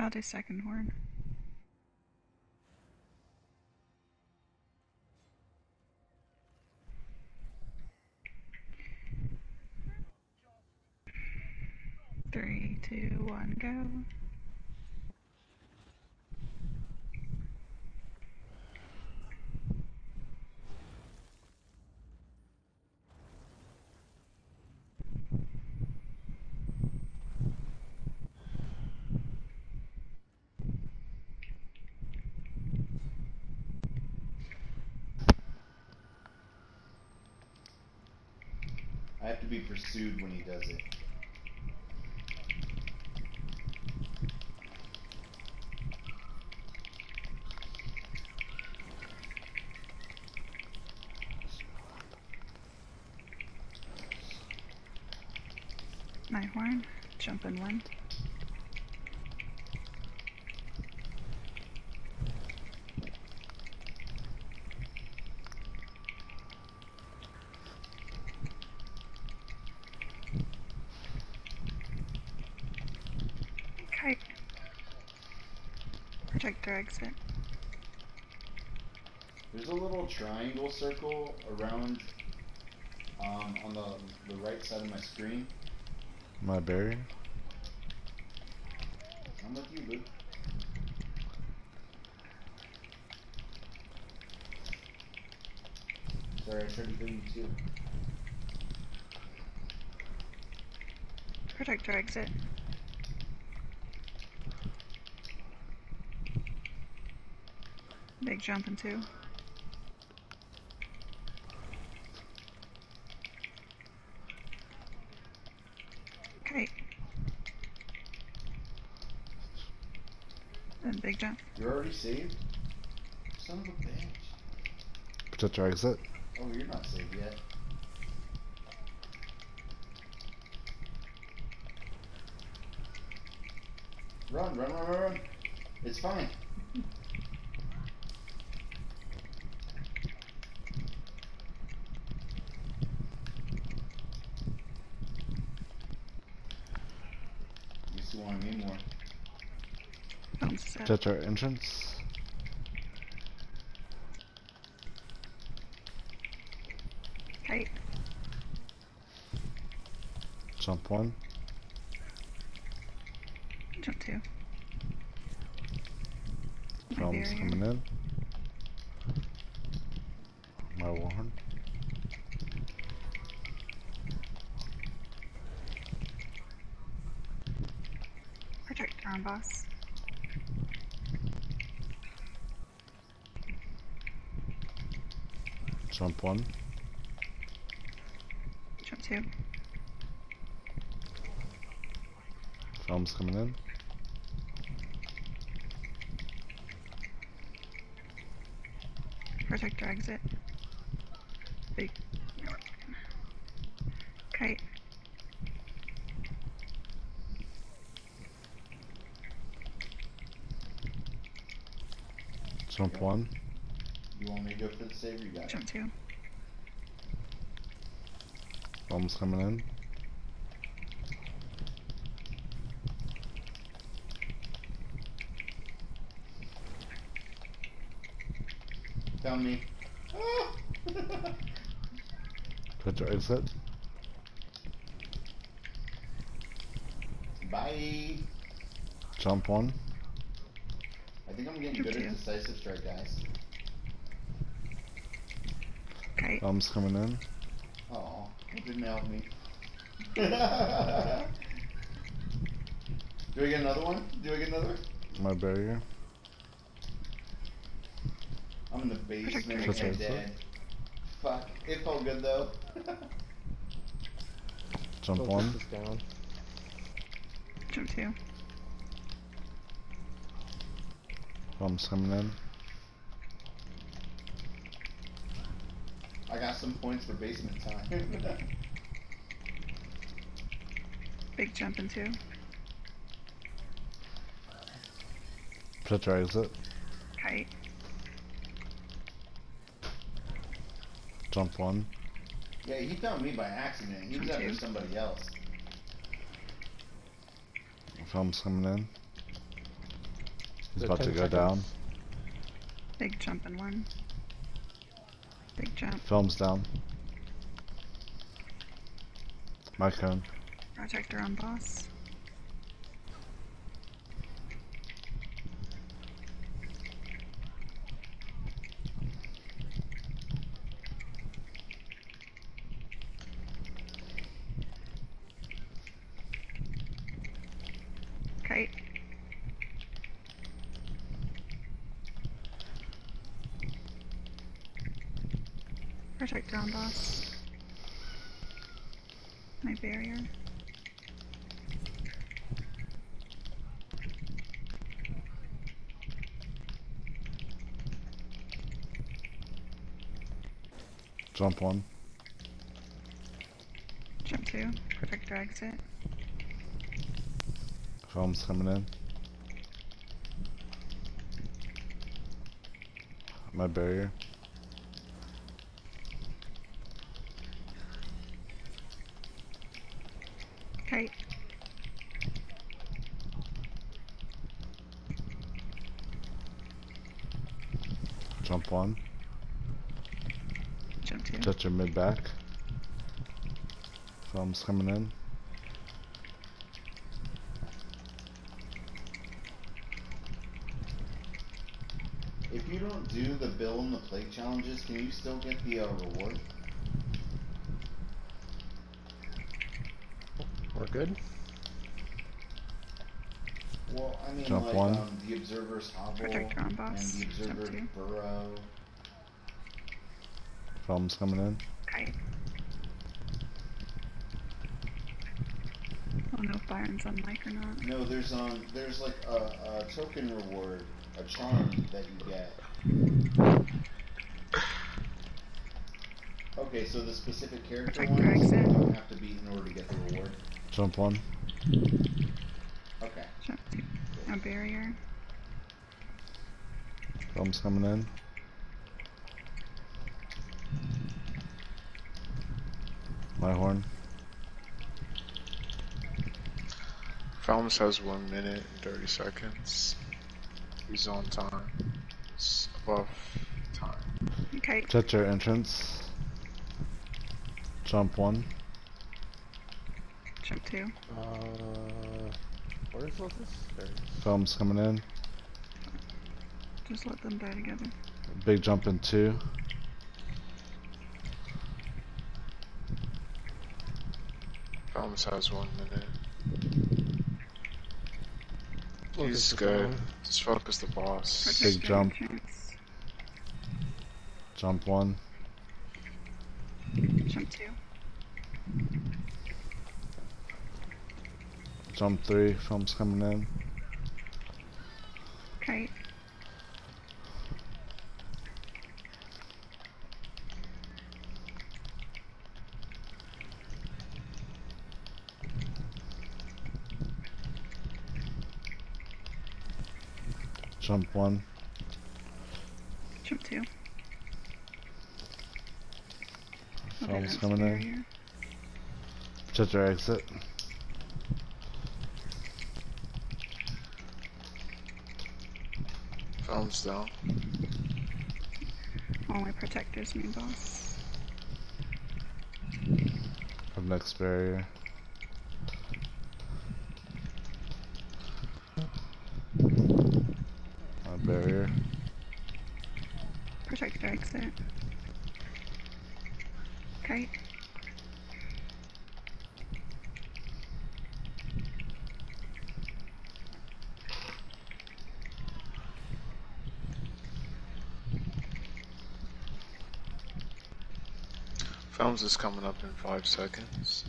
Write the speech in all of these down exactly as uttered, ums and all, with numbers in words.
I'll do second horn. Three, two, one, go. I have to be pursued when he does it. My horn, jump in one. Kite. Projector exit. There's a little triangle circle around um, on the, the right side of my screen. My barrier? I'm with you, Luke. Sorry, I tried to kill you too. Projector exit. Big jump in two. Kite. Then big jump. You're already saved? Son of a bitch. Projector exit. Oh, you're not saved yet. Run, run, run, run, run. It's fine. You still want me more. Films set. Projector entrance. Kite. Jump one. Jump two. My Films barrier. coming in. My warhorn. Projector on boss. Jump one. Jump two. Films coming in. Projector exit. Big. Kite. Jump Yep. one. You want me to go for the save? You got it. Jump two. Films coming in. Found me. Ah! Projector exit. Bye. Jump one. I think I'm getting Jump good two. at decisive strike, guys. Kite. Films coming in. Oh, it didn't help me. Do I get another one? Do I get another? My barrier. I'm in the basement Projector and exit. dead. Fuck. It felt good though. Jump Focus one. is down. Jump two. Films coming in. I got some points for basement time. Big jump in two. Projector exit. Kite. Jump one. Yeah, he found me by accident. He was Jump after two. somebody else. Films coming in. He's The about to ten go down. seconds. Big jump in one. Big jump. Film's down. My cone. Protector on boss. Kite. Protector on boss. My barrier. Jump one. Jump two. Protector exit. Film's coming in. My barrier. Kite. Jump one. Jump two. Touch your mid back. Film's coming in. If you don't do the bill and the plate challenges, can you still get the uh, reward? We're good. Well, I mean, Jump like one. Um, the observer's hovel Protector on and boss. the Jump observer two. burrow. Film's coming in. Kite. I don't know if Byron's on mic or not. No, there's um, there's like a, a token reward, a charm that you get. Okay, so the specific character Protector ones exit. don't have to beat in order to get the reward. Jump one. Okay. Jump two. My barrier. Film's coming in. My horn. Falmus has one minute and thirty seconds. He's on time. He's above time. Kite. Touch your entrance. Jump one. Jump two. Uh, where is Lotus? There it is. Film's coming in. Just let them die together. Big jump in two. Falmus has one minute. Lotus He's is good. down. Just focus the boss. Protector Big jump. entrance. Jump one. Jump two. Jump three. Film's coming in. Kite. Jump one. Jump two. Oh, there Film's goes coming in. barrier. Touch your exit. Falmus down. Only protectors, main boss. Up next barrier. My barrier. Protector exit. Kite. Falmus is coming up in five seconds.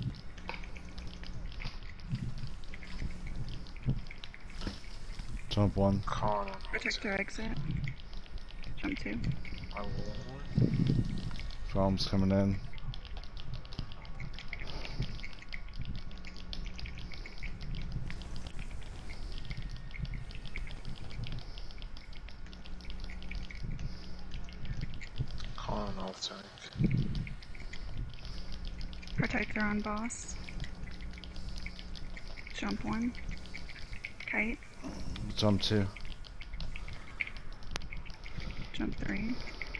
Jump one. Con on Protector exit. Jump two. I will. Film's coming in. Con off tank. Protector on boss. Jump one. Kite. Jump two. three.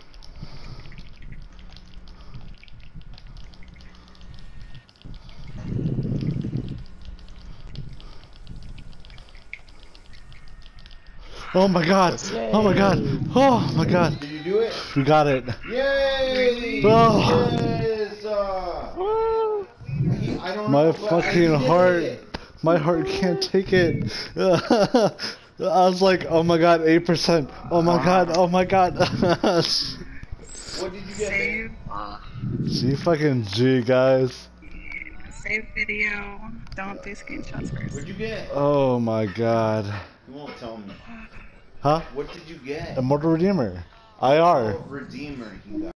Oh my god! Oh my god! Oh my god! Did you do it? We got it! Yay! Oh. Yes! Uh, he- I don't My know, but I fucking did heart! it. My heart can't take it! I was like, oh my god, eight percent! Oh my god, oh my god! What did you get, Save. man? Uh, G fucking G, guys. save video. Don't do screenshots first. What'd you get? Oh my god. You won't tell me. Huh? What did you get? Immortal Redeemer. I R. Oh, Redeemer. He got